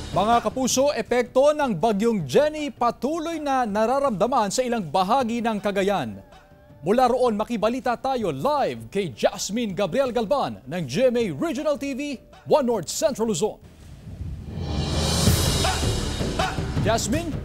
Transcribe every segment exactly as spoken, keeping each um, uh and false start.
Mga kapuso, epekto ng bagyong Jenny patuloy na nararamdaman sa ilang bahagi ng Cagayan. Mula roon makibalita tayo live kay Jasmine Gabriel Galban ng G M A Regional T V, One North Central Luzon. Jasmine?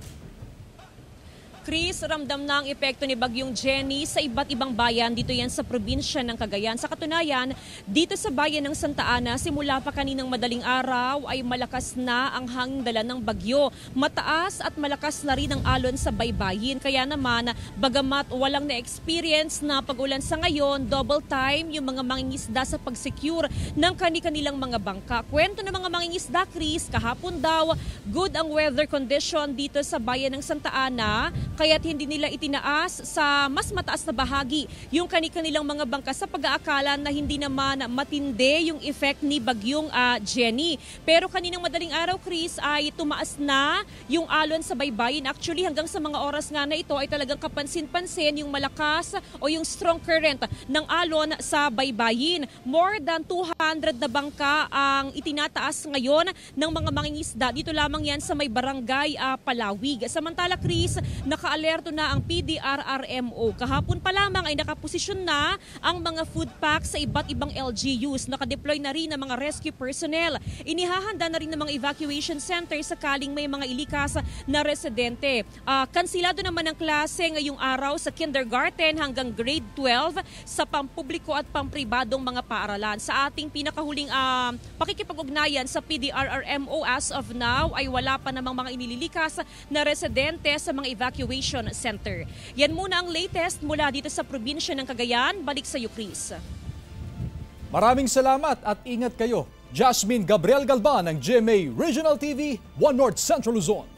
Chris, ramdam na ang epekto ni Bagyong Jenny sa iba't ibang bayan dito yan sa probinsya ng Cagayan. Sa katunayan, dito sa bayan ng Santa Ana, simula pa kaninang madaling araw ay malakas na ang hangin dala ng bagyo. Mataas at malakas na rin ang alon sa baybayin. Kaya naman, bagamat walang na-experience na pag-ulan sa ngayon, double time yung mga mangingisda sa pag-secure ng kani-kanilang mga bangka. Kwento ng mga mangingisda, Chris, kahapon daw, good ang weather condition dito sa bayan ng Santa Ana. Kaya't hindi nila itinaas sa mas mataas na bahagi yung kani-kanilang mga bangka sa pag-aakala na hindi naman matindi yung effect ni Bagyong uh, Jenny. Pero kaninang madaling araw, Chris, ay tumaas na yung alon sa baybayin. Actually, hanggang sa mga oras nga na ito ay talagang kapansin-pansin yung malakas o yung strong current ng alon sa baybayin. More than two hundred na bangka ang itinataas ngayon ng mga mangingisda. Dito lamang yan sa may barangay uh, Palawig. Samantala, Chris, naka-alerto na ang P D R R M O. Kahapon pa lamang ay nakaposisyon na ang mga food packs sa iba't ibang L G Us. Nakadeploy na rin ang mga rescue personnel. Inihahanda na rin ng mga evacuation center sakaling may mga ilikas na residente. Uh, kansilado naman ang klase ngayong araw sa kindergarten hanggang grade twelve sa pampubliko at pampribadong mga paaralan. Sa ating pinakahuling uh, pakikipag-ugnayan sa P D R R M O as of now ay wala pa namang mga inililikas na residente sa mga evacuation center. Yan muna ang latest mula dito sa probinsya ng Cagayan. Balik sa iyo, Chris. Maraming salamat at ingat kayo. Jasmine Gabriel Galban ng G M A Regional T V, One North Central Luzon.